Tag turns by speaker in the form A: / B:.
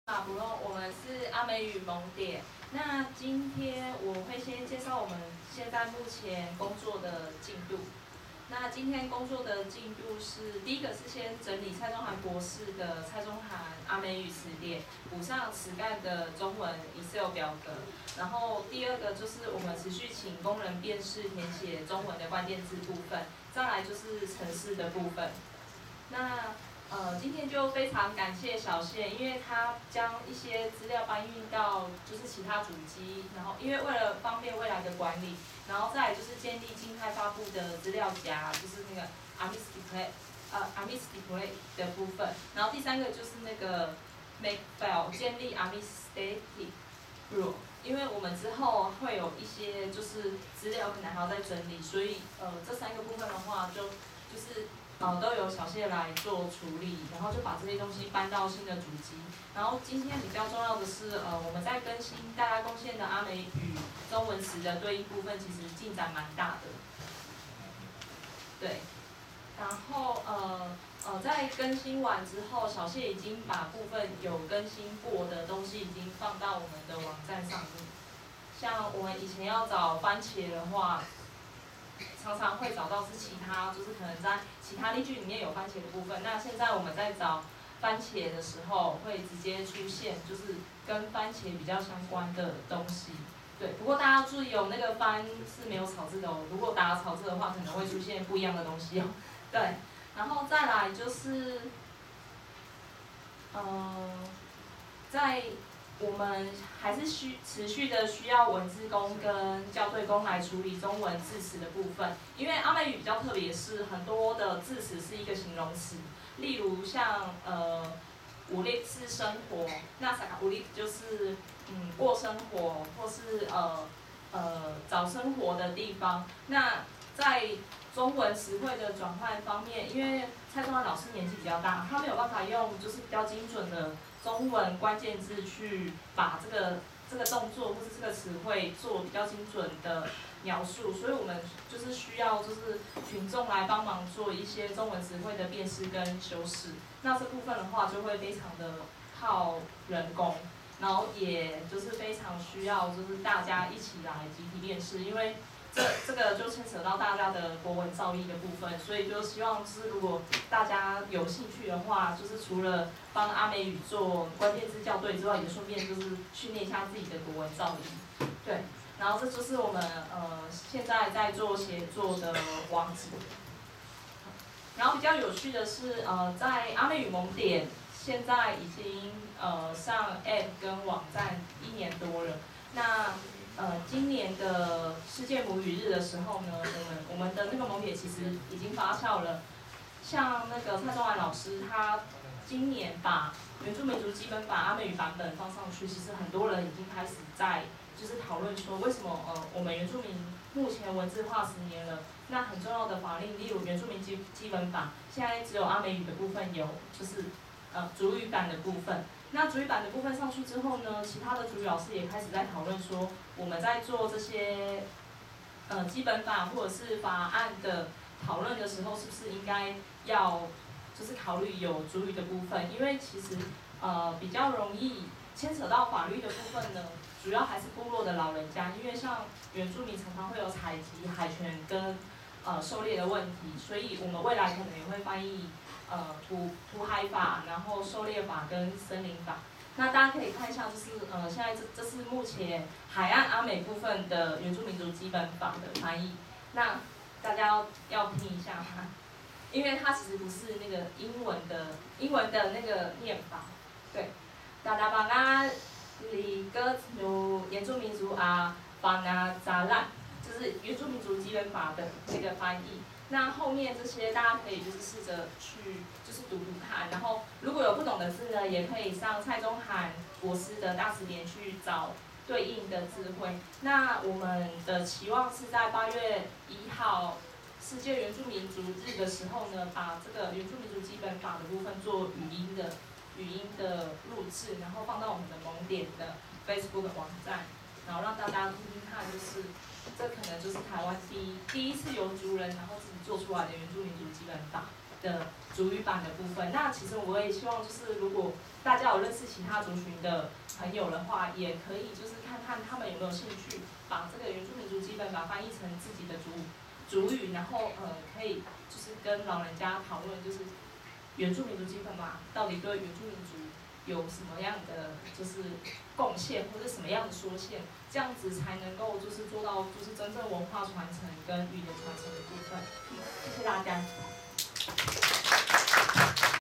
A: 不论我们是阿美语萌点。那今天我会先介绍我们现在目前工作的进度。那今天工作的进度是，第一个是先整理蔡中涵博士的蔡中涵阿美语词典，补上词干的中文 Excel 表格。然后第二个就是我们持续请工人辨识填写中文的关键字部分，再来就是程式的部分。那今天就非常感谢小谢，因为他将一些资料搬运到就是其他主机，然后因为为了方便未来的管理，然后再来就是建立静态发布的资料夹，就是那个 Amis Display 的部分，然后第三个就是那个 Make File 建立 Amis Static Rule， 因为我们之后会有一些就是资料可能还要再整理，所以这三个部分的话就是都由小谢来做处理，然后就把这些东西搬到新的主机。然后今天比较重要的是，我们在更新大家贡献的阿美语中文词的对应部分，其实进展蛮大的。对，然后在更新完之后，小谢已经把部分有更新过的东西已经放到我们的网站上面。像我们以前要找番茄的话，常常会找到是其他，就是可能在其他例句里面有番茄的部分。那现在我们在找番茄的时候，会直接出现就是跟番茄比较相关的东西。对，不过大家要注意哦，那个番是没有草字的哦。如果打草字的话，可能会出现不一样的东西哦。对，然后再来就是，在我们还是持续的需要文字工跟校对工来处理中文字词的部分，因为阿美语比较特别，是很多的字词是一个形容词，例如像武力是生活，那萨卡武力就是过生活或是找生活的地方。那在中文词汇的转换方面，因为蔡中涵老师年纪比较大，他没有办法用就是比较精准的中文关键字去把这个动作或是这个词汇做比较精准的描述，所以我们就是需要就是群众来帮忙做一些中文词汇的辨识跟修饰。那这部分的话就会非常的耗人工，然后也就是非常需要就是大家一起来集体辨识，因为这个就牵扯到大家的国文造诣的部分，所以就希望就是如果大家有兴趣的话，就是除了帮阿美语做关键字校对之外，也顺便就是训练一下自己的国文造诣。对，然后这就是我们现在在做协作的网址。然后比较有趣的是，在阿美语萌点现在已经上 App 跟网站1年多了。那今年的世界母语日的时候呢，我们的那个萌点其实已经发酵了。像那个蔡中涵老师，他今年把原住民族基本法阿美语版本放上去，其实很多人已经开始在就是讨论说，为什么我们原住民目前文字化10年了，那很重要的法令，例如原住民基本法，现在只有阿美语的部分有，就是族语版的部分。那族语版的部分上去之后呢，其他的族语老师也开始在讨论说，我们在做这些基本法或者是法案的讨论的时候，是不是应该要就是考虑有族语的部分？因为其实比较容易牵扯到法律的部分呢，主要还是部落的老人家，因为像原住民常常会有采集、海权跟狩猎的问题，所以我们未来可能也会翻译土海法，然后狩猎法跟森林法。那大家可以看一下，就是现在这是目前海岸阿美部分的原住民族基本法的翻译。那大家要听一下它，因为它其实不是那个英文的那个念法。对，达达巴那里格努原住民族啊巴那扎兰，就是原住民族基本法的这个翻译。那后面这些大家可以就是试着去就是读看，然后如果有不懂的字呢，也可以上蔡中涵博士的大词典去找对应的字汇。那我们的期望是在8月1号世界原住民族日的时候呢，把这个原住民族基本法的部分做语音的录制，然后放到我们的萌点的 Facebook 网站，然后让大家听听看，就是这可能就是台湾第一次由族人然后自己做出来的原住民族基本法。 的族语版的部分。那其实我也希望就是如果大家有认识其他族群的朋友的话，也可以就是看看他们有没有兴趣把这个原住民族基本法翻译成自己的族语，然后可以就是跟老人家讨论，就是原住民族基本法到底对原住民族有什么样的就是贡献，或者什么样的缩限，这样子才能够就是做到就是真正文化传承跟语言传承的部分。谢谢大家。